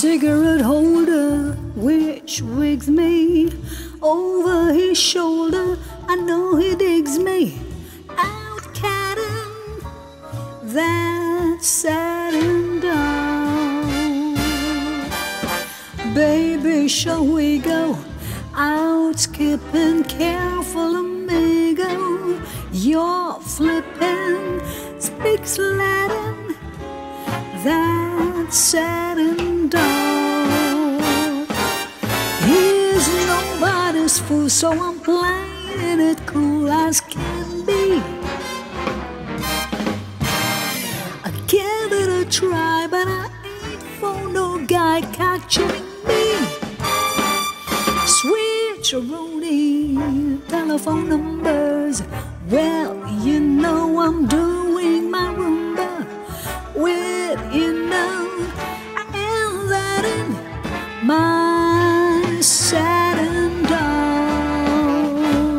cigarette holder which wigs me over his shoulder. I know he digs me out catting that satin down. Baby, shall we go out skipping? Careful, amigo, you're flipping. Speaks Latin, that satin down. He's nobody's fool, so I'm playing it cool as can be. I give it a try, but I ain't for no guy catching me. Switcheroonie, telephone numbers. Well, you know I'm doing my Roomba with, you know, and that in my satin down.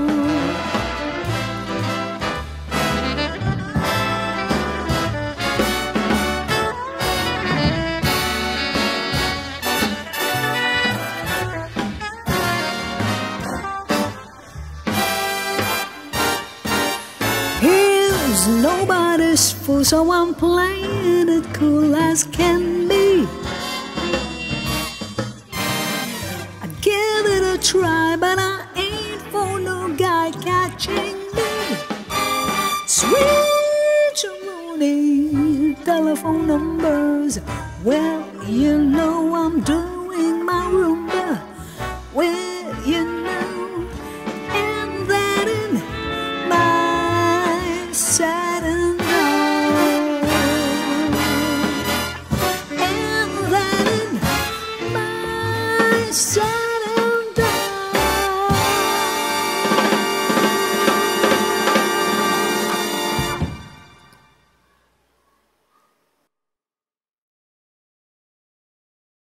He's nobody's fool, so I'm playing it cool as can be. I give it a try, but I ain't for no guy catching me. Switcheroonie, telephone numbers. Well, you know I'm doing my Roomba with, you know, and that in my satin down, and that in my satin